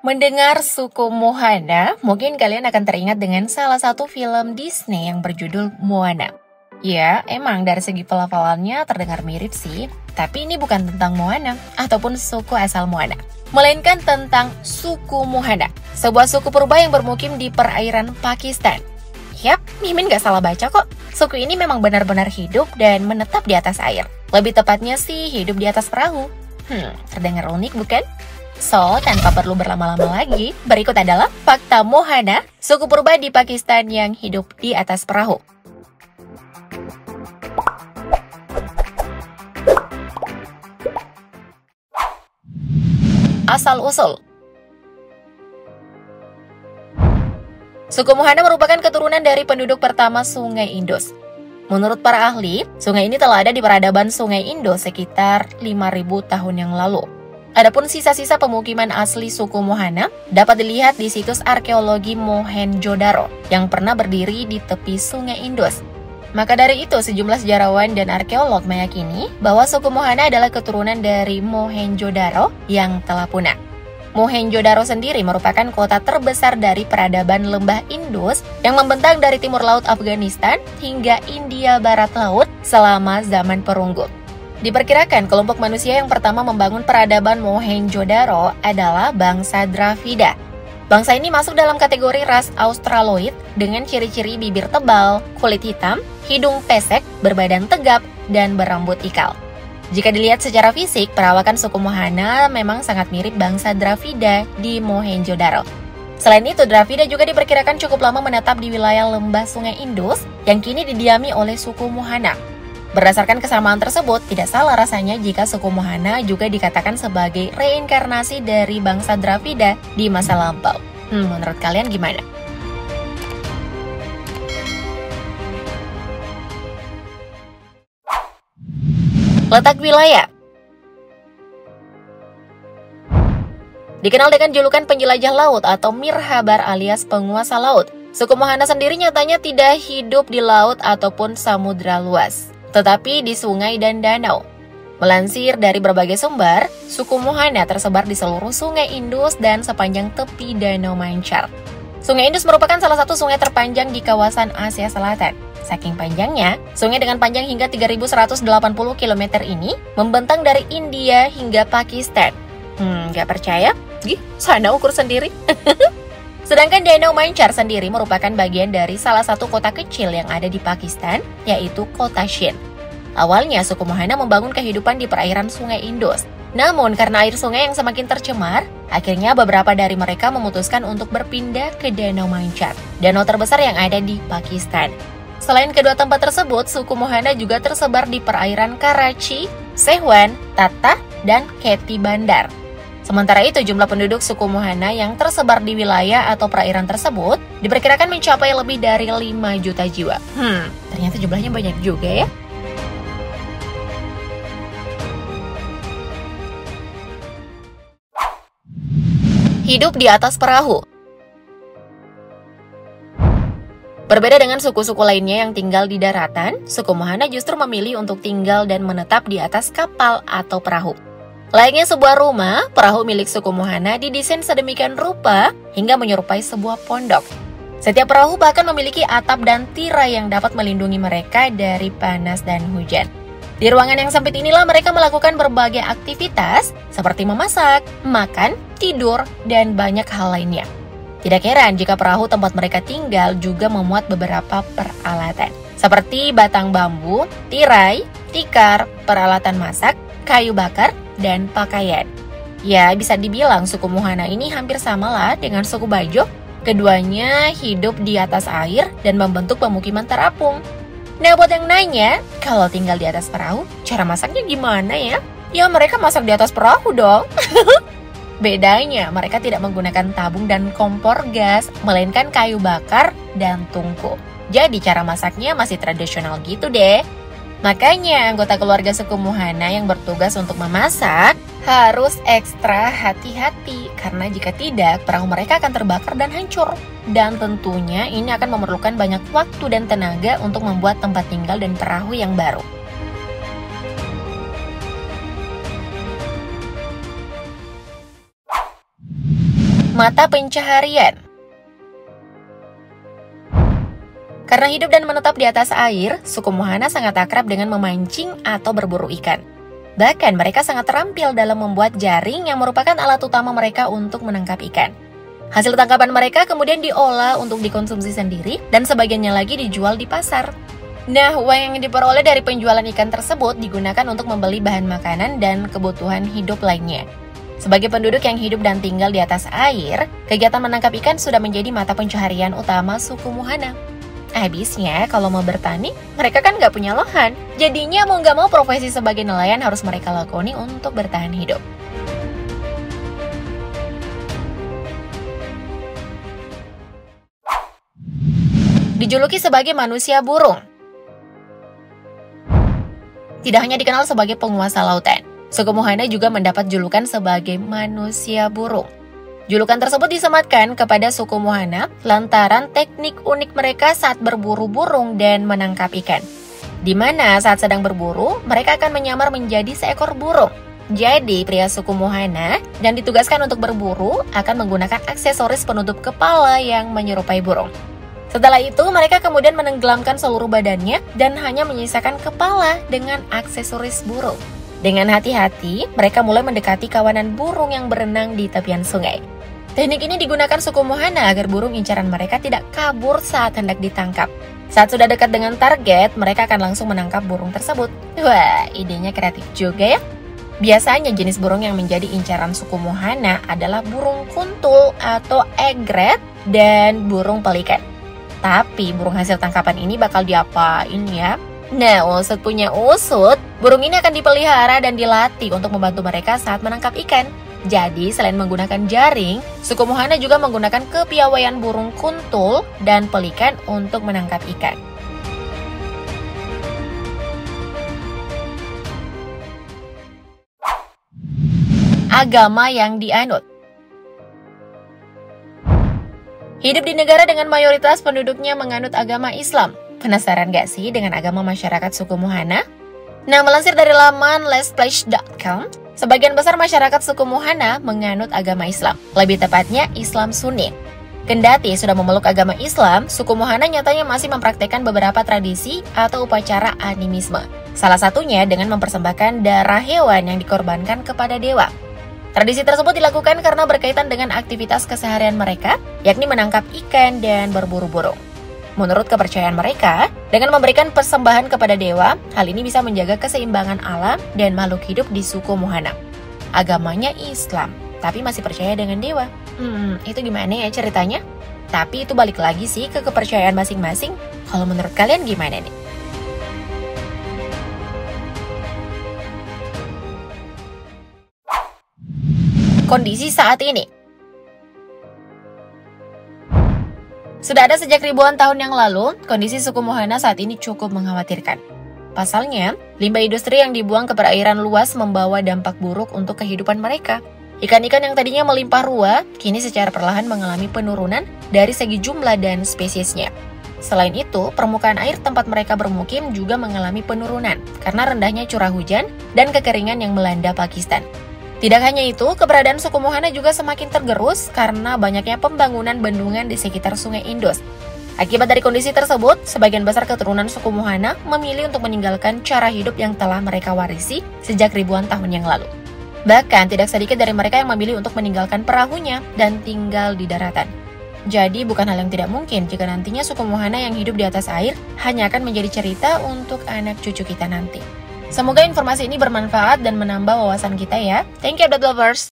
Mendengar suku Mohana, mungkin kalian akan teringat dengan salah satu film Disney yang berjudul Moana. Ya, emang dari segi pelafalannya terdengar mirip sih, tapi ini bukan tentang Moana ataupun suku asal Moana, melainkan tentang suku Mohana, sebuah suku purba yang bermukim di perairan Pakistan. Yap, Mimin gak salah baca kok. Suku ini memang benar-benar hidup dan menetap di atas air. Lebih tepatnya sih hidup di atas perahu. Terdengar unik bukan? So, tanpa perlu berlama-lama lagi, berikut adalah fakta Mohana, suku purba di Pakistan yang hidup di atas perahu. Asal-usul. Suku Mohana merupakan keturunan dari penduduk pertama Sungai Indus. Menurut para ahli, sungai ini telah ada di peradaban Sungai Indus sekitar 5.000 tahun yang lalu. Adapun sisa-sisa pemukiman asli suku Mohana dapat dilihat di situs arkeologi Mohenjo-daro yang pernah berdiri di tepi Sungai Indus. Maka dari itu, sejumlah sejarawan dan arkeolog meyakini bahwa suku Mohana adalah keturunan dari Mohenjo-daro yang telah punah. Mohenjo-daro sendiri merupakan kota terbesar dari peradaban lembah Indus yang membentang dari timur laut Afghanistan hingga India Barat Laut selama zaman perunggu. Diperkirakan kelompok manusia yang pertama membangun peradaban Mohenjo-daro adalah bangsa Dravida. Bangsa ini masuk dalam kategori ras Australoid dengan ciri-ciri bibir tebal, kulit hitam, hidung pesek, berbadan tegap, dan berambut ikal. Jika dilihat secara fisik, perawakan suku Mohana memang sangat mirip bangsa Dravida di Mohenjo-daro. Selain itu, Dravida juga diperkirakan cukup lama menetap di wilayah lembah Sungai Indus yang kini didiami oleh suku Mohana. Berdasarkan kesamaan tersebut, tidak salah rasanya jika suku Mohana juga dikatakan sebagai reinkarnasi dari bangsa Dravida di masa lampau. Menurut kalian gimana? Letak wilayah. Dikenal dengan julukan penjelajah laut atau Mirhabar alias penguasa laut, suku Mohana sendiri nyatanya tidak hidup di laut ataupun samudra luas, tetapi di sungai dan danau. Melansir dari berbagai sumber, suku Mohana tersebar di seluruh Sungai Indus dan sepanjang tepi Danau Mancar. Sungai Indus merupakan salah satu sungai terpanjang di kawasan Asia Selatan. Saking panjangnya, sungai dengan panjang hingga 3.180 km ini membentang dari India hingga Pakistan. Gak percaya? Sana ukur sendiri. Sedangkan Danau Mancar sendiri merupakan bagian dari salah satu kota kecil yang ada di Pakistan, yaitu kota Shin. Awalnya, suku Mohana membangun kehidupan di perairan Sungai Indus. Namun, karena air sungai yang semakin tercemar, akhirnya beberapa dari mereka memutuskan untuk berpindah ke Danau Mancar, danau terbesar yang ada di Pakistan. Selain kedua tempat tersebut, suku Mohana juga tersebar di perairan Karachi, Sehwan, Tata, dan Keti Bandar. Sementara itu, jumlah penduduk suku Mohana yang tersebar di wilayah atau perairan tersebut diperkirakan mencapai lebih dari 5 juta jiwa. Ternyata jumlahnya banyak juga ya. Hidup di atas perahu. Berbeda dengan suku-suku lainnya yang tinggal di daratan, suku Mohana justru memilih untuk tinggal dan menetap di atas kapal atau perahu. Layaknya sebuah rumah, perahu milik suku Mohana didesain sedemikian rupa hingga menyerupai sebuah pondok. Setiap perahu bahkan memiliki atap dan tirai yang dapat melindungi mereka dari panas dan hujan. Di ruangan yang sempit inilah mereka melakukan berbagai aktivitas seperti memasak, makan, tidur, dan banyak hal lainnya. Tidak heran jika perahu tempat mereka tinggal juga memuat beberapa peralatan, seperti batang bambu, tirai, tikar, peralatan masak, kayu bakar, dan pakaian. Ya, bisa dibilang suku Mohana ini hampir samalah dengan suku Bajo. Keduanya hidup di atas air dan membentuk pemukiman terapung. Nah, buat yang nanya, kalau tinggal di atas perahu, cara masaknya gimana ya? Ya, mereka masak di atas perahu dong. Bedanya, mereka tidak menggunakan tabung dan kompor gas, melainkan kayu bakar dan tungku. Jadi cara masaknya masih tradisional gitu deh. Makanya anggota keluarga suku Mohana yang bertugas untuk memasak harus ekstra hati-hati, karena jika tidak, perahu mereka akan terbakar dan hancur. Dan tentunya ini akan memerlukan banyak waktu dan tenaga untuk membuat tempat tinggal dan perahu yang baru. Mata pencaharian. Karena hidup dan menetap di atas air, suku Mohana sangat akrab dengan memancing atau berburu ikan. Bahkan mereka sangat terampil dalam membuat jaring yang merupakan alat utama mereka untuk menangkap ikan. Hasil tangkapan mereka kemudian diolah untuk dikonsumsi sendiri dan sebagiannya lagi dijual di pasar. Nah, uang yang diperoleh dari penjualan ikan tersebut digunakan untuk membeli bahan makanan dan kebutuhan hidup lainnya. Sebagai penduduk yang hidup dan tinggal di atas air, kegiatan menangkap ikan sudah menjadi mata pencaharian utama suku Mohana. Habisnya, kalau mau bertani, mereka kan nggak punya lahan. Jadinya mau nggak mau profesi sebagai nelayan harus mereka lakoni untuk bertahan hidup. Dijuluki sebagai manusia burung. Tidak hanya dikenal sebagai penguasa lautan, suku Mohana juga mendapat julukan sebagai manusia burung. Julukan tersebut disematkan kepada suku Mohana lantaran teknik unik mereka saat berburu burung dan menangkap ikan. Di mana saat sedang berburu, mereka akan menyamar menjadi seekor burung. Jadi, pria suku Mohana yang ditugaskan untuk berburu akan menggunakan aksesoris penutup kepala yang menyerupai burung. Setelah itu, mereka kemudian menenggelamkan seluruh badannya dan hanya menyisakan kepala dengan aksesoris burung. Dengan hati-hati, mereka mulai mendekati kawanan burung yang berenang di tepian sungai. Teknik ini digunakan suku Mohana agar burung incaran mereka tidak kabur saat hendak ditangkap. Saat sudah dekat dengan target, mereka akan langsung menangkap burung tersebut. Wah, idenya kreatif juga ya. Biasanya jenis burung yang menjadi incaran suku Mohana adalah burung kuntul atau egret dan burung pelikan. Tapi burung hasil tangkapan ini bakal diapain ya? Nah, usut punya usut, burung ini akan dipelihara dan dilatih untuk membantu mereka saat menangkap ikan. Jadi, selain menggunakan jaring, suku Mohana juga menggunakan kepiawaian burung kuntul dan pelikan untuk menangkap ikan. Agama yang dianut. Hidup di negara dengan mayoritas penduduknya menganut agama Islam. Penasaran gak sih dengan agama masyarakat suku Mohana? Nah, melansir dari laman letsplace.com, sebagian besar masyarakat suku Mohana menganut agama Islam, lebih tepatnya Islam Sunni. Kendati sudah memeluk agama Islam, suku Mohana nyatanya masih mempraktikkan beberapa tradisi atau upacara animisme. Salah satunya dengan mempersembahkan darah hewan yang dikorbankan kepada dewa. Tradisi tersebut dilakukan karena berkaitan dengan aktivitas keseharian mereka, yakni menangkap ikan dan berburu burung. Menurut kepercayaan mereka, dengan memberikan persembahan kepada dewa, hal ini bisa menjaga keseimbangan alam dan makhluk hidup di suku Mohana. Agamanya Islam, tapi masih percaya dengan dewa. Itu gimana ya ceritanya? Tapi itu balik lagi sih ke kepercayaan masing-masing. Kalau menurut kalian gimana nih? Kondisi saat ini. Sudah ada sejak ribuan tahun yang lalu, kondisi suku Mohana saat ini cukup mengkhawatirkan. Pasalnya, limbah industri yang dibuang ke perairan luas membawa dampak buruk untuk kehidupan mereka. Ikan-ikan yang tadinya melimpah ruah, kini secara perlahan mengalami penurunan dari segi jumlah dan spesiesnya. Selain itu, permukaan air tempat mereka bermukim juga mengalami penurunan karena rendahnya curah hujan dan kekeringan yang melanda Pakistan. Tidak hanya itu, keberadaan suku Mohana juga semakin tergerus karena banyaknya pembangunan bendungan di sekitar Sungai Indus. Akibat dari kondisi tersebut, sebagian besar keturunan suku Mohana memilih untuk meninggalkan cara hidup yang telah mereka warisi sejak ribuan tahun yang lalu. Bahkan, tidak sedikit dari mereka yang memilih untuk meninggalkan perahunya dan tinggal di daratan. Jadi, bukan hal yang tidak mungkin jika nantinya suku Mohana yang hidup di atas air hanya akan menjadi cerita untuk anak cucu kita nanti. Semoga informasi ini bermanfaat dan menambah wawasan kita ya. Thank you, Update Lovers!